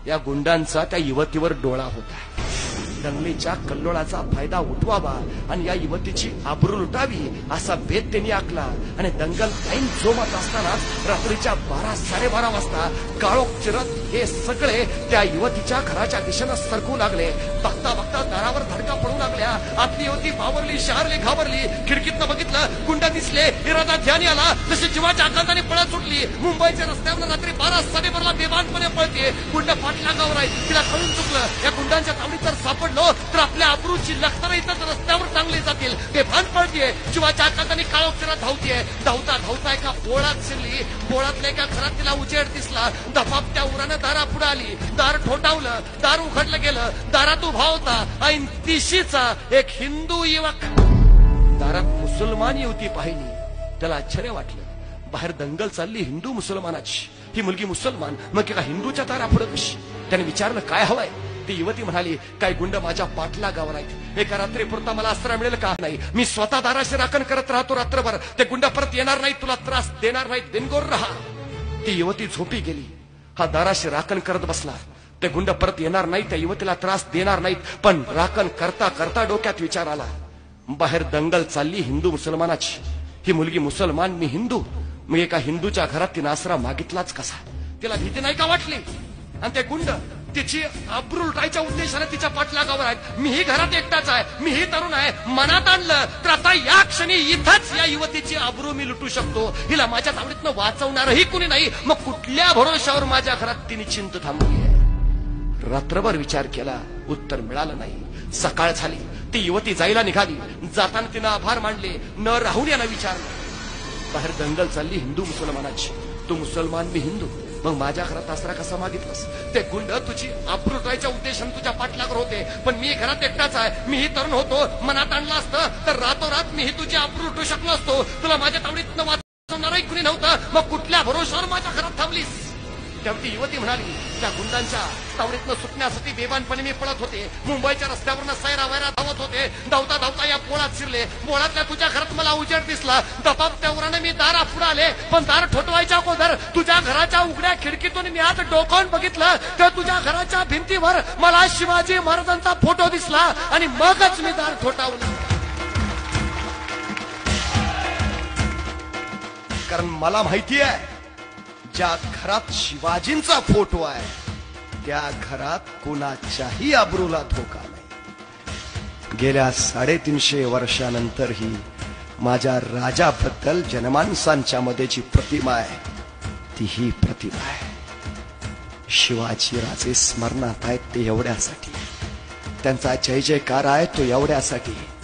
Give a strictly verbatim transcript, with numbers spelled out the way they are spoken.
या गुंडांचा त्या युवतीवर डोळा होता. दंगलीच्या कल्लोळाचा फायदा उठवावा आणि या युवतीची आबरू लुटावी असा बेत त्यांनी आखला. आणि दंगल टाईम जोमात असतानाच रात्रीच्या बारा साडेबारा वाजता काळोख चिरत हे सगळे त्या युवतीच्या घराच्या दिशेनं सरकू लागले. बघता बघता दारावर धडका पडू लागल्या. आतली युवती बावरली, शहरली, घाबरली. खिडकीतनं बघितलं, गुंडा दिसले. इरादा ध्यानी आला. तशी जीवाच्या आकांताने पळत सुटली. मुंबईच्या रस्त्यावर रात्री बारा साडेबाराला बेभानपणे पळते. गुंड पाठलागावर आहे. तिला कळून चुकलं, या गुंडांच्या तावडीत जर सापडलो तर आपल्या आबरूची लखतर इथं रस्त्यावर चांगली जातील. बेभान पळतीये. जीवाच्या आकांताने काळोखिरात धावतीये. धावता धावता एका बोळात शिरली. बोळातल्या एका घरात तिला उजेड दिसला. दफापत्या उरानं दारा पुढे आली. दार ठोठावलं. दार उघडलं गेलं. दारात उभा होता ऐन तिशीचा एक हिंदू युवक. दारात मुसलमान युवती पाहिली. त्याला आश्चर्य वाटलं. बाहेर दंगल चालली हिंदू मुसलमानाची. ही मुलगी मुसलमान, मग एका हिंदूच्या दारापुढे कशी? त्याने विचारलं, काय हवंय? ती युवती म्हणाली, काय गुंड माझ्या पाठलागावर आहेत. एका रात्रीपुरता मला आश्रय मिळेल का? नाही, मी स्वतः दाराशी राखण करत राहतो रात्रभर. ते गुंड परत येणार नाही, तुला त्रास देणार नाही, बिनगोर राहा. ती युवती झोपी गेली. हा दाराशी राखण करत बसला. ते गुंड परत येणार नाही, त्या युवतीला त्रास देणार नाहीत. पण राखण करता करता डोक्यात विचार आला, बाहेर दंगल चालली हिंदू मुसलमानाची. ही मुलगी मुसलमान, मी हिंदू. मग एका हिंदूच्या घरात तिने आसरा मागितलाच कसा? तिला भीती नाही का वाटली? आणि ते गुंड तिची आबरू लुटायच्या उद्देशाने तिच्या पाठलागावर आहेत. मीही घरात एकटाच आहे, मीही तरुण आहे. मनात आणलं तर आता या क्षणी इथंच या युवतीची आबरू मी लुटू शकतो. हिला माझ्या तावडीतनं वाचवणारही कुणी नाही. मग कुठल्या भरोशावर माझ्या घरात तिने चिंत थांबली आहे? रात्रभर विचार केला, उत्तर मिळालं नाही. सकाळ झाली. ती युवती जायला निघाली. जाताना तिनं आभार मानले. न राहून यानं विचारलं, बाहेर दंगल चालली हिंदू मुसलमानाची. तू मुसलमान, मी हिंदू. मग माझ्या घरात आसरा कसा मागितलास? ते गुंड तुझी आबरू लुटायच्या उद्देशाने तुझ्या पाठलागावर होते. पण मी घरात एकटाच आहे, मीही तरुण होतो. मनात आणलं असतं तर रातोरात मीही तुझी आबरू लुटू शकलो असतो. तुला माझ्या तावडीतनं वाचवणारही कुणी नव्हतं. मग कुठल्या भरोशावर माझ्या घरात थांबलीस? तेव्हा ती युवती म्हणाली, त्या गुंडांच्या तावडीतनं सुटण्यासाठी बेभानपणे मी पळत होते. मुंबईच्या रस्त्यावरनं सैरा वैरा धावत होते. धावता धावता या पोळात शिरले. पोळातल्या तुझ्या घरात मला उजेड दिसला. दबाबत्या उराने मी दारा पुढे आले. पण दार ठोठवायच्या अगोदर तुझ्या घराच्या उघड्या खिडकीतून मी आज डोकावून बघितलं तर तुझ्या घराच्या भिंतीवर मला शिवाजी महाराजांचा फोटो दिसला. आणि मगच मी दार ठोठावलं. कारण मला माहिती आहे, ज्या घरात शिवाजींचा फोटो आहे त्या घरात कोणाच्याही आबरूला धोका नाही. गेल्या साडेतीनशे वर्षानंतरही माझ्या राजाबद्दल जनमानसांच्या मध्ये जी प्रतिमा आहे ती ही प्रतिमा आहे. शिवाजी राजे स्मरणात आहेत ते एवढ्यासाठी, त्यांचा जय जयकार आहे तो एवढ्यासाठी